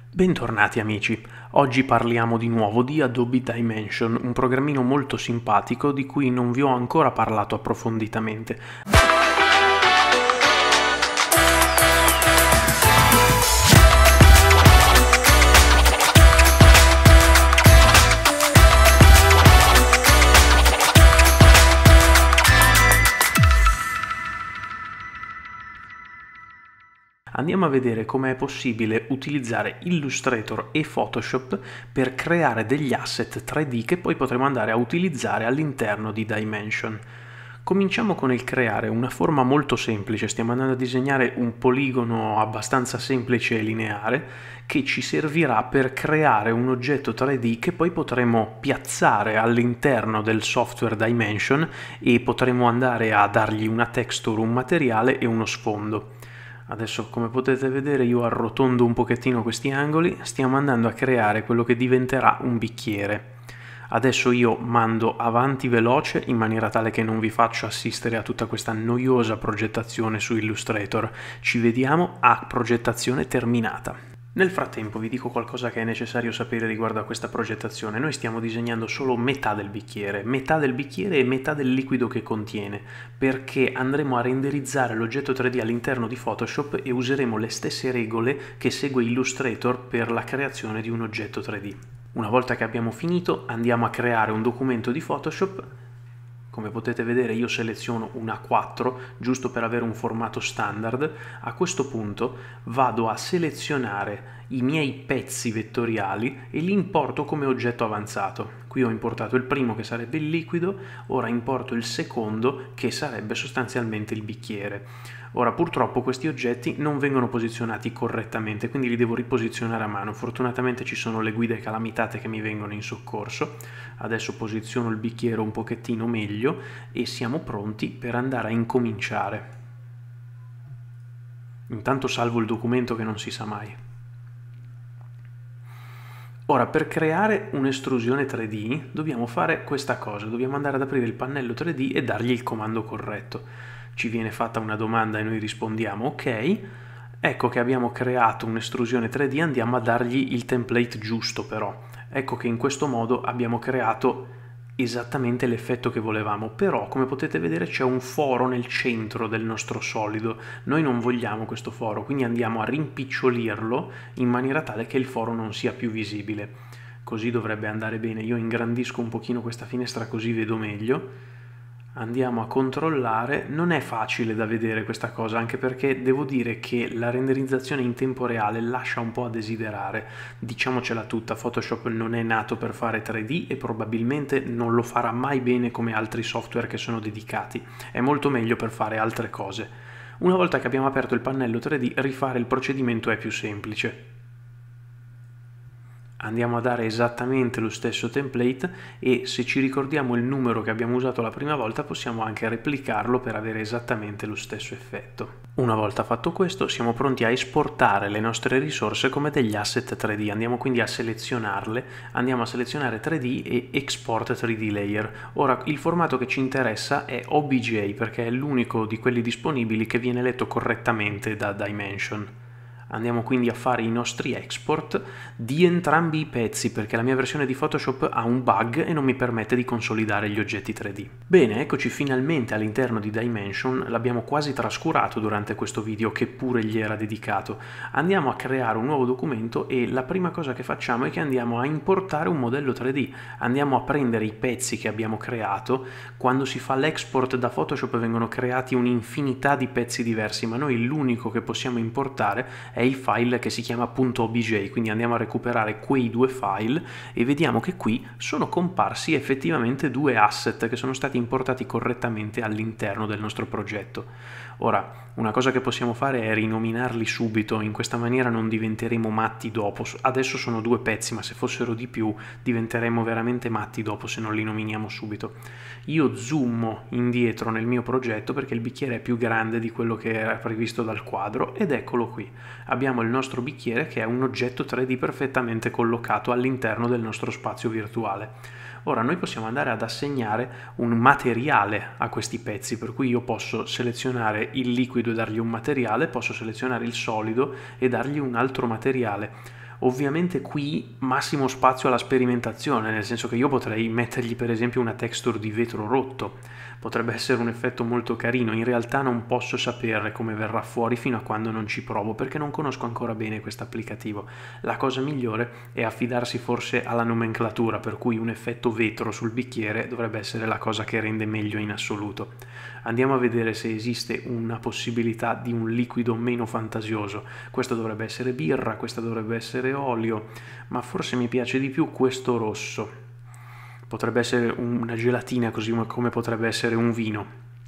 Bentornati amici, oggi parliamo di nuovo di Adobe Dimension, un programmino molto simpatico di cui non vi ho ancora parlato approfonditamente. Andiamo a vedere come è possibile utilizzare Illustrator e Photoshop per creare degli asset 3D che poi potremo andare a utilizzare all'interno di Dimension. Cominciamo con il creare una forma molto semplice, stiamo andando a disegnare un poligono abbastanza semplice e lineare che ci servirà per creare un oggetto 3D che poi potremo piazzare all'interno del software Dimension e potremo andare a dargli una texture, un materiale e uno sfondo. Adesso, come potete vedere, io arrotondo un pochettino questi angoli, stiamo andando a creare quello che diventerà un bicchiere. Adesso io mando avanti veloce in maniera tale che non vi faccio assistere a tutta questa noiosa progettazione su Illustrator. Ci vediamo a progettazione terminata. Nel frattempo vi dico qualcosa che è necessario sapere riguardo a questa progettazione. Noi stiamo disegnando solo metà del bicchiere e metà del liquido che contiene, perché andremo a renderizzare l'oggetto 3D all'interno di Photoshop e useremo le stesse regole che segue Illustrator per la creazione di un oggetto 3D. Una volta che abbiamo finito andiamo a creare un documento di Photoshop. Come potete vedere io seleziono un A4 giusto per avere un formato standard. A questo punto vado a selezionare i miei pezzi vettoriali e li importo come oggetto avanzato. Qui ho importato il primo che sarebbe il liquido, ora importo il secondo che sarebbe sostanzialmente il bicchiere. Ora purtroppo questi oggetti non vengono posizionati correttamente, quindi li devo riposizionare a mano. Fortunatamente ci sono le guide calamitate che mi vengono in soccorso. Adesso posiziono il bicchiere un pochettino meglio e siamo pronti per andare a incominciare. Intanto salvo il documento che non si sa mai. Ora, per creare un'estrusione 3D dobbiamo fare questa cosa, dobbiamo andare ad aprire il pannello 3D e dargli il comando corretto. Ci viene fatta una domanda e noi rispondiamo ok. Ecco che abbiamo creato un'estrusione 3D, andiamo a dargli il template giusto però. Ecco che in questo modo abbiamo creato esattamente l'effetto che volevamo, però come potete vedere c'è un foro nel centro del nostro solido. Noi non vogliamo questo foro, quindi andiamo a rimpicciolirlo in maniera tale che il foro non sia più visibile. Così dovrebbe andare bene. Io ingrandisco un pochino questa finestra così vedo meglio. Andiamo a controllare. Non è facile da vedere questa cosa, anche perché devo dire che la renderizzazione in tempo reale lascia un po' a desiderare. Diciamocela tutta, Photoshop non è nato per fare 3D e probabilmente non lo farà mai bene come altri software che sono dedicati. È molto meglio per fare altre cose. Una volta che abbiamo aperto il pannello 3D, rifare il procedimento è più semplice. Andiamo a dare esattamente lo stesso template e se ci ricordiamo il numero che abbiamo usato la prima volta possiamo anche replicarlo per avere esattamente lo stesso effetto. Una volta fatto questo siamo pronti a esportare le nostre risorse come degli asset 3D. Andiamo quindi a selezionarle, andiamo a selezionare 3D e Export 3D Layer. Ora il formato che ci interessa è OBJ perché è l'unico di quelli disponibili che viene letto correttamente da Dimension. Andiamo quindi a fare i nostri export di entrambi i pezzi perché la mia versione di Photoshop ha un bug e non mi permette di consolidare gli oggetti 3D. Bene, eccoci finalmente all'interno di Dimension, l'abbiamo quasi trascurato durante questo video che pure gli era dedicato. Andiamo a creare un nuovo documento e la prima cosa che facciamo è che andiamo a importare un modello 3D. Andiamo a prendere i pezzi che abbiamo creato. Quando si fa l'export da Photoshop vengono creati un'infinità di pezzi diversi, ma noi l'unico che possiamo importare è il file che si chiama .obj, quindi andiamo a recuperare quei due file e vediamo che qui sono comparsi effettivamente due asset che sono stati importati correttamente all'interno del nostro progetto. Ora, una cosa che possiamo fare è rinominarli subito, in questa maniera non diventeremo matti dopo. Adesso sono due pezzi, ma se fossero di più diventeremo veramente matti dopo se non li nominiamo subito. Io zoomo indietro nel mio progetto perché il bicchiere è più grande di quello che era previsto dal quadro ed eccolo qui. Abbiamo il nostro bicchiere che è un oggetto 3D perfettamente collocato all'interno del nostro spazio virtuale. Ora noi possiamo andare ad assegnare un materiale a questi pezzi, per cui io posso selezionare il liquido e dargli un materiale, posso selezionare il solido e dargli un altro materiale. Ovviamente qui massimo spazio alla sperimentazione, nel senso che io potrei mettergli per esempio una texture di vetro rotto, potrebbe essere un effetto molto carino. In realtà non posso sapere come verrà fuori fino a quando non ci provo, perché non conosco ancora bene questo applicativo. La cosa migliore è affidarsi forse alla nomenclatura, per cui un effetto vetro sul bicchiere dovrebbe essere la cosa che rende meglio in assoluto. Andiamo a vedere se esiste una possibilità di un liquido meno fantasioso. Questo dovrebbe essere birra, questa dovrebbe essere olio, ma forse mi piace di più questo rosso. Potrebbe essere una gelatina, così come potrebbe essere un vino.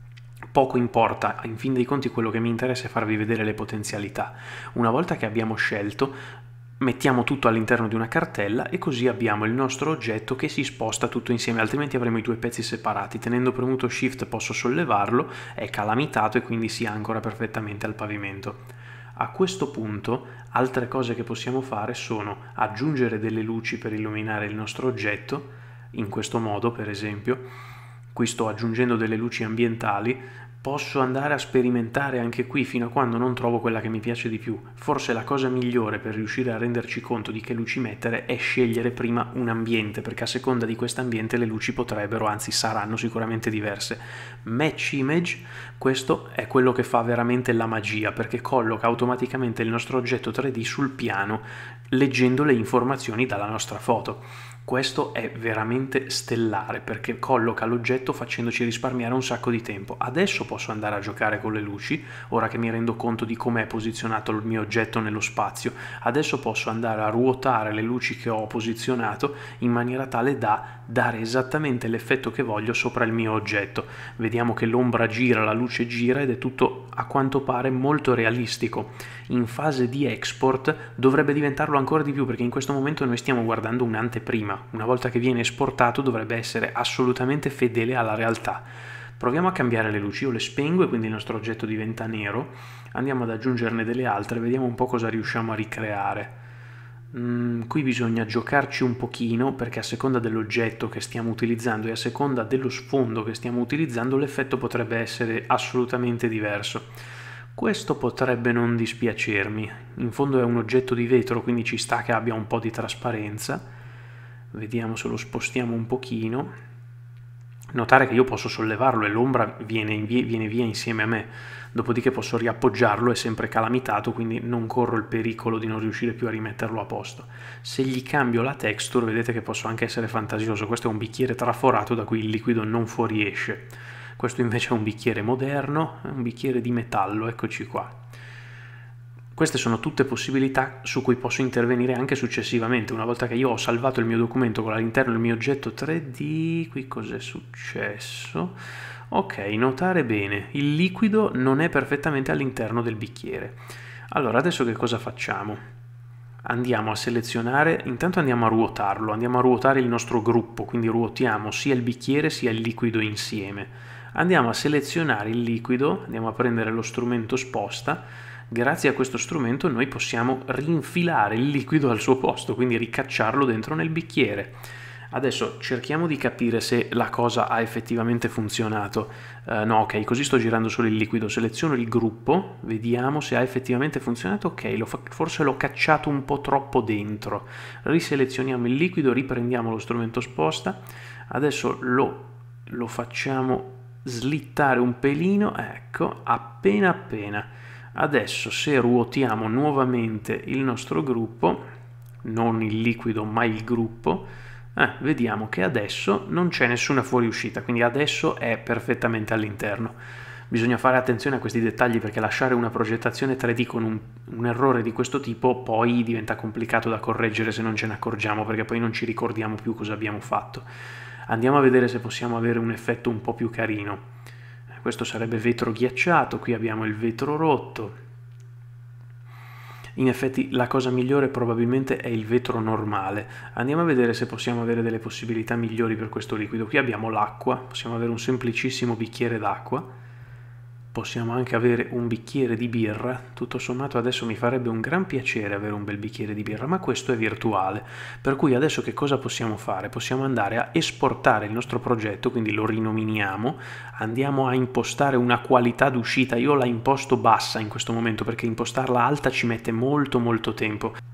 Poco importa, in fin dei conti quello che mi interessa è farvi vedere le potenzialità. Una volta che abbiamo scelto, mettiamo tutto all'interno di una cartella e così abbiamo il nostro oggetto che si sposta tutto insieme, altrimenti avremo i due pezzi separati. Tenendo premuto Shift posso sollevarlo, è calamitato e quindi si ancora perfettamente al pavimento. A questo punto altre cose che possiamo fare sono aggiungere delle luci per illuminare il nostro oggetto, in questo modo per esempio. Qui sto aggiungendo delle luci ambientali, posso andare a sperimentare anche qui fino a quando non trovo quella che mi piace di più. Forse la cosa migliore per riuscire a renderci conto di che luci mettere è scegliere prima un ambiente, perché a seconda di questo ambiente le luci potrebbero, anzi saranno sicuramente diverse. Match Image, questo è quello che fa veramente la magia, perché colloca automaticamente il nostro oggetto 3D sul piano leggendo le informazioni dalla nostra foto. Questo è veramente stellare perché colloca l'oggetto facendoci risparmiare un sacco di tempo. Adesso posso andare a giocare con le luci, ora che mi rendo conto di come è posizionato il mio oggetto nello spazio. Adesso posso andare a ruotare le luci che ho posizionato in maniera tale da dare esattamente l'effetto che voglio sopra il mio oggetto. Vediamo che l'ombra gira, la luce gira ed è tutto a quanto pare molto realistico. In fase di export dovrebbe diventarlo ancora di più, perché in questo momento noi stiamo guardando un'anteprima. Una volta che viene esportato dovrebbe essere assolutamente fedele alla realtà. Proviamo a cambiare le luci, io le spengo e quindi il nostro oggetto diventa nero. Andiamo ad aggiungerne delle altre, vediamo un po' cosa riusciamo a ricreare. Qui bisogna giocarci un pochino, perché a seconda dell'oggetto che stiamo utilizzando e a seconda dello sfondo che stiamo utilizzando l'effetto potrebbe essere assolutamente diverso. Questo potrebbe non dispiacermi, in fondo è un oggetto di vetro quindi ci sta che abbia un po' di trasparenza. Vediamo se lo spostiamo un pochino. Notare che io posso sollevarlo e l'ombra viene via insieme a me, dopodiché posso riappoggiarlo, è sempre calamitato, quindi non corro il pericolo di non riuscire più a rimetterlo a posto. Se gli cambio la texture vedete che posso anche essere fantasioso. Questo è un bicchiere traforato da cui il liquido non fuoriesce. Questo invece è un bicchiere moderno, è un bicchiere di metallo, eccoci qua. Queste sono tutte possibilità su cui posso intervenire anche successivamente. Una volta che io ho salvato il mio documento con all'interno il mio oggetto 3D, qui cos'è successo? Ok, notare bene, il liquido non è perfettamente all'interno del bicchiere. Allora, adesso che cosa facciamo? Andiamo a selezionare, intanto andiamo a ruotarlo, andiamo a ruotare il nostro gruppo, quindi ruotiamo sia il bicchiere sia il liquido insieme. Andiamo a selezionare il liquido, andiamo a prendere lo strumento sposta. Grazie a questo strumento noi possiamo rinfilare il liquido al suo posto, quindi ricacciarlo dentro nel bicchiere. Adesso cerchiamo di capire se la cosa ha effettivamente funzionato. No, ok, così sto girando solo il liquido, seleziono il gruppo, vediamo se ha effettivamente funzionato. Ok, forse l'ho cacciato un po' troppo dentro. Riselezioniamo il liquido, riprendiamo lo strumento sposta. Adesso lo facciamo slittare un pelino, ecco, appena. Adesso se ruotiamo nuovamente il nostro gruppo, non il liquido ma il gruppo, vediamo che adesso non c'è nessuna fuoriuscita, quindi adesso è perfettamente all'interno. Bisogna fare attenzione a questi dettagli perché lasciare una progettazione 3D con un errore di questo tipo poi diventa complicato da correggere se non ce ne accorgiamo, perché poi non ci ricordiamo più cosa abbiamo fatto. Andiamo a vedere se possiamo avere un effetto un po' più carino. Questo sarebbe vetro ghiacciato, qui abbiamo il vetro rotto. In effetti la cosa migliore probabilmente è il vetro normale. Andiamo a vedere se possiamo avere delle possibilità migliori per questo liquido. Qui abbiamo l'acqua, possiamo avere un semplicissimo bicchiere d'acqua. Possiamo anche avere un bicchiere di birra. Tutto sommato adesso mi farebbe un gran piacere avere un bel bicchiere di birra, ma questo è virtuale. Per cui adesso che cosa possiamo fare? Possiamo andare a esportare il nostro progetto, quindi lo rinominiamo, andiamo a impostare una qualità d'uscita. Io la imposto bassa in questo momento perché impostarla alta ci mette molto tempo.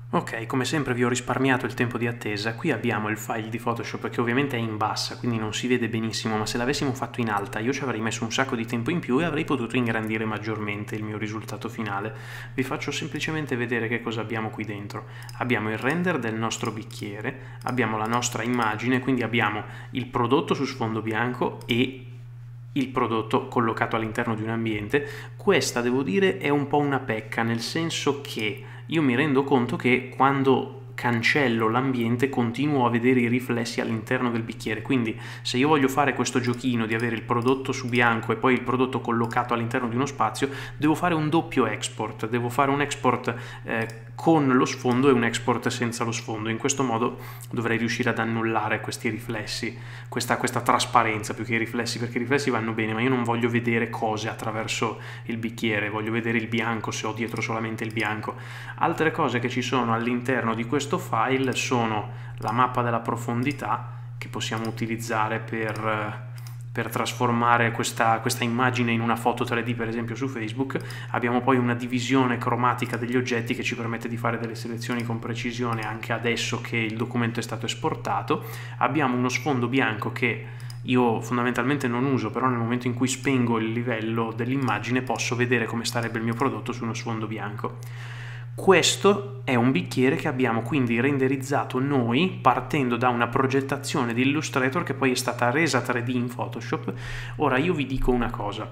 Ok, come sempre vi ho risparmiato il tempo di attesa. Qui abbiamo il file di Photoshop che ovviamente è in bassa, quindi non si vede benissimo, ma se l'avessimo fatto in alta io ci avrei messo un sacco di tempo in più e avrei potuto ingrandire maggiormente il mio risultato finale. Vi faccio semplicemente vedere che cosa abbiamo qui dentro. Abbiamo il render del nostro bicchiere, abbiamo la nostra immagine, quindi abbiamo il prodotto su sfondo bianco e il prodotto collocato all'interno di un ambiente. Questa, devo dire, è un po' una pecca, nel senso che io mi rendo conto che quando cancello l'ambiente continuo a vedere i riflessi all'interno del bicchiere, quindi se io voglio fare questo giochino di avere il prodotto su bianco e poi il prodotto collocato all'interno di uno spazio, devo fare un doppio export, devo fare un export con lo sfondo e un export senza lo sfondo. In questo modo dovrei riuscire ad annullare questi riflessi, questa trasparenza più che i riflessi, perché i riflessi vanno bene, ma io non voglio vedere cose attraverso il bicchiere, voglio vedere il bianco se ho dietro solamente il bianco. Altre cose che ci sono all'interno di questo file sono la mappa della profondità, che possiamo utilizzare per trasformare questa immagine in una foto 3D, per esempio su Facebook. Abbiamo poi una divisione cromatica degli oggetti che ci permette di fare delle selezioni con precisione anche adesso che il documento è stato esportato. Abbiamo uno sfondo bianco che io fondamentalmente non uso, però nel momento in cui spengo il livello dell'immagine posso vedere come starebbe il mio prodotto su uno sfondo bianco. Questo è un bicchiere che abbiamo quindi renderizzato noi partendo da una progettazione di Illustrator che poi è stata resa 3D in Photoshop. Ora io vi dico una cosa: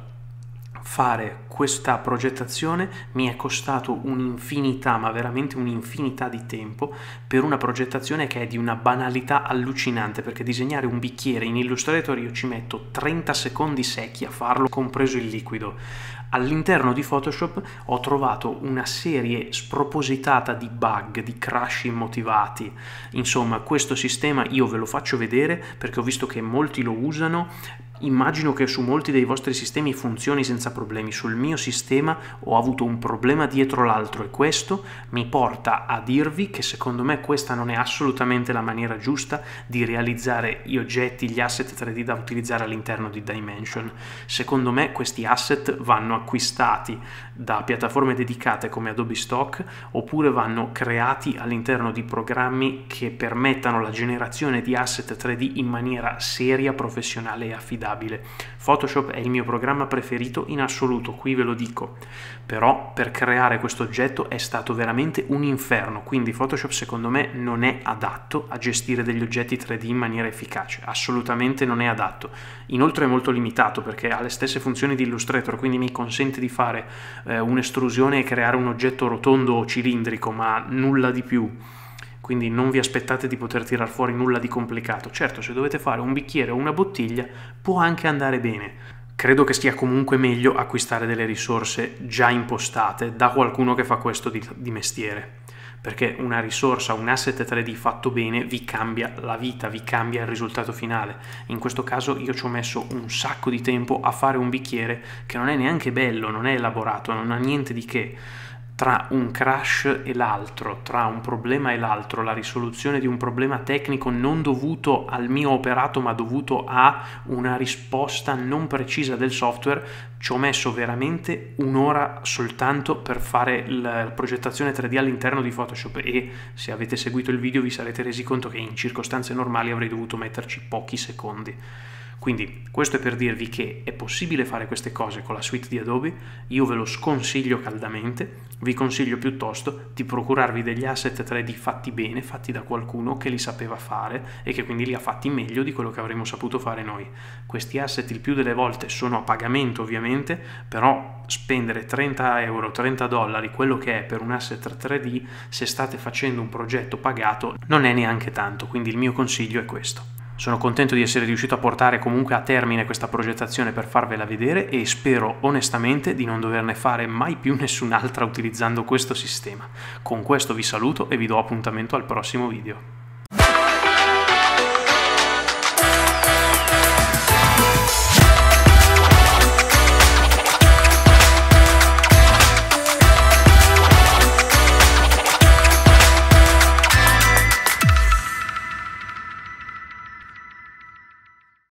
fare questa progettazione mi è costato un'infinità, ma veramente un'infinità di tempo, per una progettazione che è di una banalità allucinante, perché disegnare un bicchiere in Illustrator io ci metto 30 secondi secchi a farlo, compreso il liquido. All'interno di Photoshop ho trovato una serie spropositata di bug, di crash immotivati. Insomma, questo sistema io ve lo faccio vedere perché ho visto che molti lo usano. Immagino che su molti dei vostri sistemi funzioni senza problemi. Sul mio sistema ho avuto un problema dietro l'altro e questo mi porta a dirvi che secondo me questa non è assolutamente la maniera giusta di realizzare gli oggetti, gli asset 3D da utilizzare all'interno di Dimension. Secondo me questi asset vanno acquistati da piattaforme dedicate come Adobe Stock, oppure vanno creati all'interno di programmi che permettano la generazione di asset 3D in maniera seria, professionale e affidabile. Photoshop è il mio programma preferito in assoluto, qui ve lo dico, però per creare questo oggetto è stato veramente un inferno, quindi Photoshop secondo me non è adatto a gestire degli oggetti 3D in maniera efficace, assolutamente non è adatto. Inoltre è molto limitato perché ha le stesse funzioni di Illustrator, quindi mi consente di fare un'estrusione e creare un oggetto rotondo o cilindrico, ma nulla di più. Quindi non vi aspettate di poter tirar fuori nulla di complicato. Certo, se dovete fare un bicchiere o una bottiglia può anche andare bene. Credo che sia comunque meglio acquistare delle risorse già impostate da qualcuno che fa questo di mestiere, perché una risorsa, un asset 3D fatto bene vi cambia la vita, vi cambia il risultato finale. In questo caso io ci ho messo un sacco di tempo a fare un bicchiere che non è neanche bello, non è elaborato, non ha niente di che. Tra un crash e l'altro, tra un problema e l'altro, la risoluzione di un problema tecnico non dovuto al mio operato ma dovuto a una risposta non precisa del software, ci ho messo veramente un'ora soltanto per fare la progettazione 3D all'interno di Photoshop, e se avete seguito il video vi sarete resi conto che in circostanze normali avrei dovuto metterci pochi secondi. Quindi questo è per dirvi che è possibile fare queste cose con la suite di Adobe. Io ve lo sconsiglio caldamente, vi consiglio piuttosto di procurarvi degli asset 3D fatti bene, fatti da qualcuno che li sapeva fare e che quindi li ha fatti meglio di quello che avremmo saputo fare noi. Questi asset il più delle volte sono a pagamento ovviamente, però spendere 30 euro, 30 dollari, quello che è per un asset 3D, se state facendo un progetto pagato, non è neanche tanto, quindi il mio consiglio è questo. Sono contento di essere riuscito a portare comunque a termine questa progettazione per farvela vedere e spero onestamente di non doverne fare mai più nessun'altra utilizzando questo sistema. Con questo vi saluto e vi do appuntamento al prossimo video.